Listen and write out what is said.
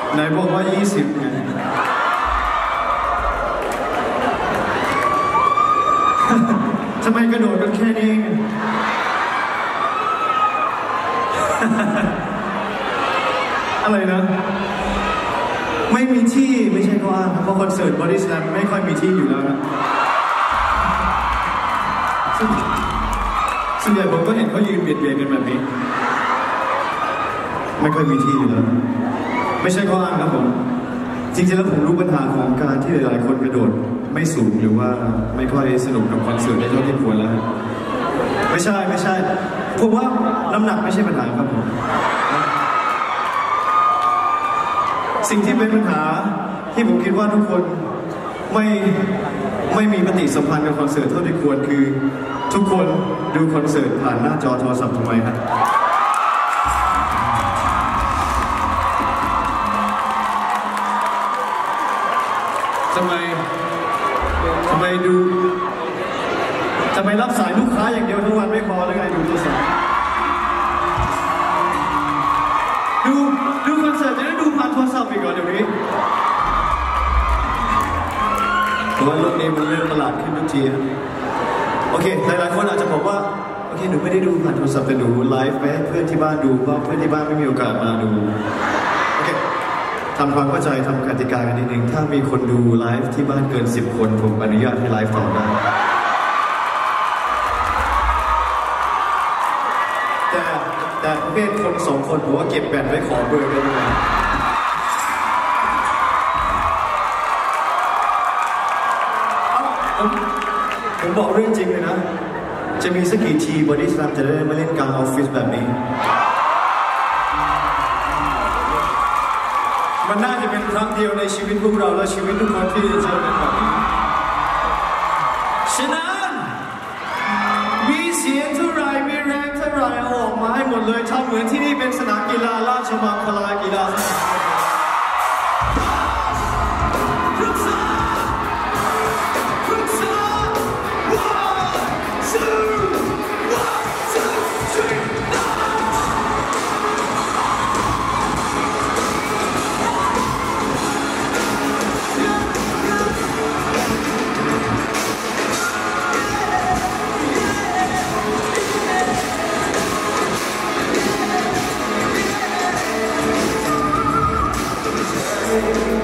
ไหนบอกว่า20ไงทำไมกระโดดกันแค่นี้อะไรนะไม่มีที่ไม่ใช่ว่าเพราะคอนเสิร์ตบอดี้สแลมไม่ค่อยมีที่อยู่แล้วนะส่วนใหญ่ผมก็เห็นเขายืนเบียดกันแบบนี้ไม่ค่อยมีที่อยู่แล้วไม่ใช่ข้ออ้างครับผมจริงๆแล้วผมรู้ปัญหาของการที่หลายๆคนกระโดดไม่สูงหรือว่าไม่ค่อยสนุกกับคอนเสิร์ตได้เท่าที่ควรแล้วไม่ใช่ผมว่าน้ำหนักไม่ใช่ปัญหาครับผมสิ่งที่เป็นปัญหาที่ผมคิดว่าทุกคนไม่มีปฏิสัมพันธ์กับคอนเสิร์ตเท่าที่ควรคือทุกคนดูคอนเสิร์ตผ่านหน้าจอโทรศัพท์ทำไมครับทำไมรับสายลูกค้าอย่างเดียวทั้งวันไม่พอหรือไงดูโทรศัพท์ดูคอนเสิร์ตจะได้ดูผ่านโทรศัพท์อีกก่อนเดี๋ยวนี้เพราะว่าโลกนี้มันเริ่มประหลาดขึ้นทุกทีโอเคหลายๆคนอาจจะบอกว่าโอเคหนูไม่ได้ดูผ่านโทรศัพท์แต่หนูไลฟ์ไปให้เพื่อนที่บ้านดูเพราะเพื่อนที่บ้านไม่มีโอกาสมาดูโอเคทำความเข้าใจทำกติกากันนิดนึงถ้ามีคนดูไลฟ์ที่บ้านเกิน10 คนผมอนุญาตให้ไลฟ์ต่อได้แต่ประเภทคน2 คนผมว่าเก็บแบตไว้ขอเบอร์กันดีกว่าผมบอกเรื่องจริงเลยนะจะมีสักกี่ทีบอดี้สแลมจะได้มาเล่นกลางออฟฟิศแบบนี้มันน่าจะเป็นครั้งเดียวในชีวิตพวกเราและชีวิตทุกคนที่จะเจอกันแบบนี้ฉะนั้นมีเสียงเท่าไรมีแรงเท่าไรเอาออกมาให้หมดเลยทำเหมือนที่นี่เป็นสนามกีฬาราชมังคลากีฬา We'll be right back.